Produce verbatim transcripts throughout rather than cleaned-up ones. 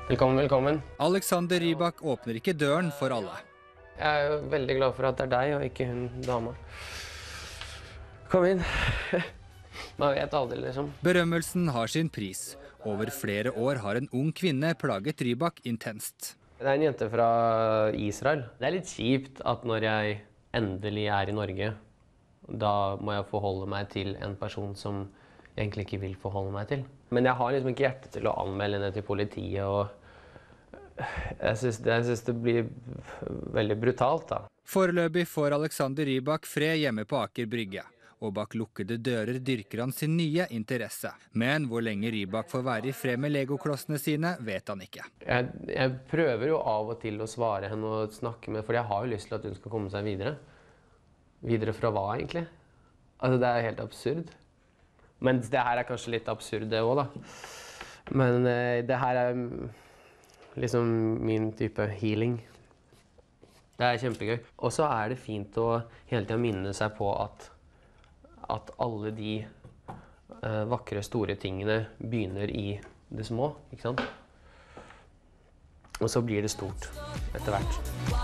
Velkommen, velkommen. Alexander Rybak åpner ikke døren for alle. Jeg er jo veldig glad for at det er deg, og ikke hun dama. Kom inn. Man vet aldri, liksom. Berømmelsen har sin pris. Over flere år har en ung kvinne plaget Rybak intenst. Det er en jente fra Israel. Det er litt kjipt at når jeg endelig er i Norge, da må jeg forholde meg til en person som jeg egentlig ikke vil forholde meg til. Men jeg har liksom ikke hjerte til å anmelde henne til politiet, og jeg synes det, jeg synes det blir veldig brutalt, da. Foreløpig får Alexander Rybak fred hjemme på Aker Brygge, og bak lukkede dører dyrker han sin nye interesse. Men hvor lenge Rybak får være i fred med legoklossene sine, vet han ikke. Jeg, jeg prøver jo av og til å svare henne og snakke med, for jeg har jo lyst til at hun skal komme seg videre. Videre fra hva, egentlig? Altså, det er helt absurd. Men det her er kanskje litt absurd, det også, da. Men eh, det her er liksom min type healing. Det er kjempegøy. Og så er det fint å hele tiden minne seg på at, at alle de uh, vakre, store tingene begynner i det små, ikke sant? Og så blir det stort etter hvert.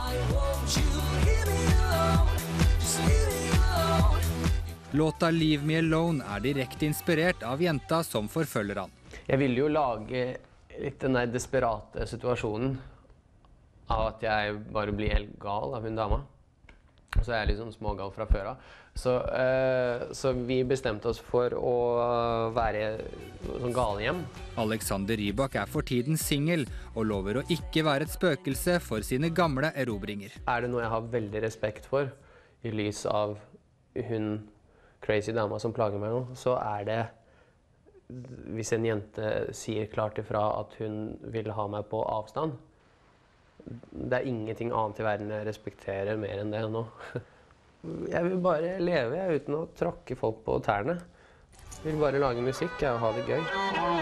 Låta Leave Me Alone er direkte inspirert av jenta som forfølger han. Jeg ville jo lage litt den der desperate situasjonen av at jeg bare blir helt gal av hun dama. Så er jeg litt sånn smågal fra før av. Så, uh, så vi bestemte oss for å være sånn galehjem. Alexander Rybak er for tiden singel og lover å ikke være et spøkelse for sine gamle erobringer. Er det noe jeg har veldig respekt for i lys av hun crazy dama som plager meg nå, så er det hvis en jente sier klart ifra at hun vil ha meg på avstand. Det er ingenting annet i verden jeg respekterer mer enn det nå. Jeg vil bare leve uten å tråkke folk på tærne. Jeg vil bare lage musikk og ha det gøy.